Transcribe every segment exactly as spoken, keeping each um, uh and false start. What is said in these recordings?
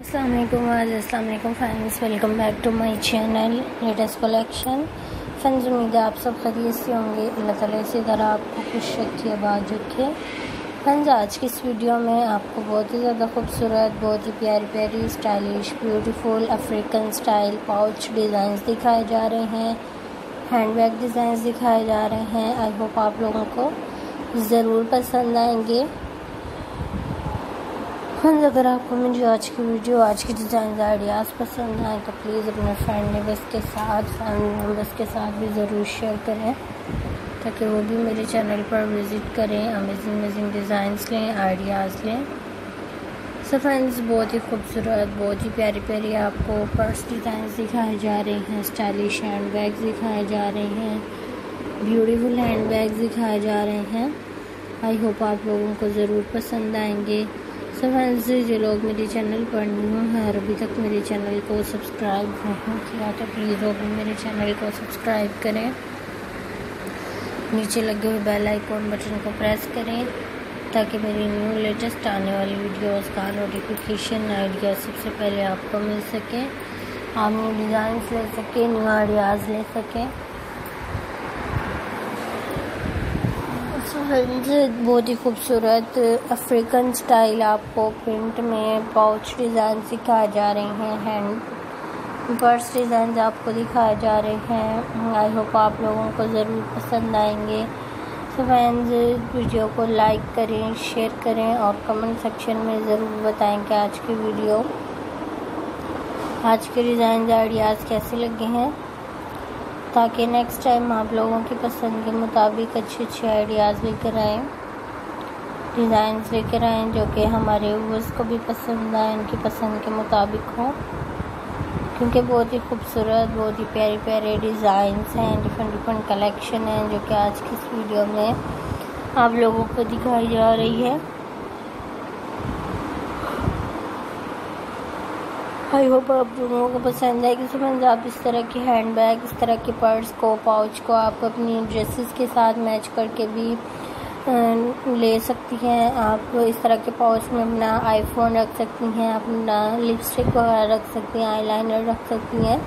अस्सलाम वालेकुम अस्सलाम वालेकुम friends, welcome back to my channel latest collection. Friends, उम्मीद है आप सब खैरियत से होंगे। अल्लाह ताला इसी तरह आपको खुश रखे, आबाद रखे। फ्रेंड्स, आज की इस वीडियो में आपको बहुत ही ज़्यादा खूबसूरत, बहुत ही प्यारी प्यारी stylish beautiful African style pouch designs दिखाए जा रहे हैं, हैंड बैग डिज़ाइंस दिखाए जा रहे हैं। आई होप आप लोगों को ज़रूर पसंद आएंगे। फ्रेंड्स, अगर आपको मेरी आज की वीडियो, आज की डिज़ाइन आइडियाज़ पसंद आए तो प्लीज़ अपने फ्रेंड मेंबर्स के साथ फैमिली मेम्बर्स के साथ भी ज़रूर शेयर करें, ताकि वो भी मेरे चैनल पर विज़िट करें, अमेजिंग अमेजिंग डिज़ाइंस लें, आइडियाज़ लें। सो फ्रेंड्स, बहुत ही खूबसूरत, बहुत ही प्यारी प्यारी आपको पर्स डिज़ाइंस दिखाए जा रहे हैं, स्टाइलिश हैंड बैग्स दिखाए जा रहे हैं, ब्यूटीफुल हैंड बैग्स दिखाए जा रहे हैं। आई होप आप लोगों को ज़रूर पसंद आएंगे। सो फ्रेंड्स, जो लोग मेरे चैनल पर न्यू हैं और अभी तक मेरे चैनल को सब्सक्राइब नहीं किया तो प्लीज़ वो भी मेरे चैनल को सब्सक्राइब करें, नीचे लगे हुए बेल आइकॉन बटन को प्रेस करें, ताकि मेरी न्यू लेटेस्ट आने वाली वीडियोस का नोटिफिकेशन आइडिया सबसे पहले आपको मिल सके, आप न्यू डिज़ाइंस ले सकें, न्यू आइडियाज़ ले सकें। फ्रेंड्स, बहुत ही खूबसूरत अफ्रीकन स्टाइल आपको प्रिंट में पाउच डिज़ाइन दिखाए जा रहे हैं, हैंड पर्स डिज़ाइन आपको दिखाए जा रहे हैं। आई होप आप लोगों को ज़रूर पसंद आएंगे। सो फ्रेंड्स, वीडियो को लाइक करें, शेयर करें और कमेंट सेक्शन में ज़रूर बताएं कि आज की वीडियो, आज के डिज़ाइन आइडियाज़ कैसे लगे हैं, ताकि नेक्स्ट टाइम आप लोगों की पसंद के मुताबिक अच्छे अच्छे आइडियाज़ लेकर आएँ, डिज़ाइंस लेकर आएँ जो कि हमारे व्यूअर्स को भी पसंद आए, उनकी पसंद के मुताबिक हो, क्योंकि बहुत ही खूबसूरत, बहुत ही प्यारे प्यारे डिज़ाइंस हैं, डिफरेंट डिफरेंट कलेक्शन हैं जो कि आज की इस वीडियो में आप लोगों को दिखाई जा रही है। आई होप आप लोगों को पसंद आएगी। सो फ्रेंड्स, आप इस तरह के हैंड बैग, इस तरह के पर्स को, पाउच को आप अपनी ड्रेसेस के साथ मैच करके भी ले सकती हैं। आप इस तरह के पाउच में अपना आईफोन रख सकती हैं, अपना लिपस्टिक वगैरह रख सकती हैं, आईलाइनर रख सकती हैं।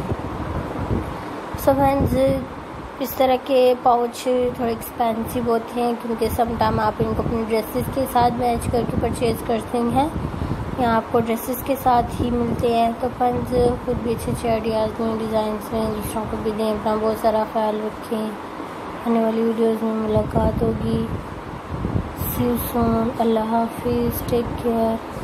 सो फ्रेंड्स, इस तरह के पाउच थोड़े एक्सपेंसिव होते हैं, क्योंकि समटाइम आप इनको अपनी ड्रेसेस के साथ मैच करके परचेज़ करते हैं, यहाँ आपको ड्रेसेस के साथ ही मिलते हैं। तो फ्रेंड्स, खुद भी अच्छे अच्छे आइडियाज़ में, डिज़ाइंस में दूसरों को भी दें। अपना बहुत सारा ख्याल रखें। आने वाली वीडियोज़ में मुलाकात होगी। सी यू सून। अल्लाह हाफिज़। Take care.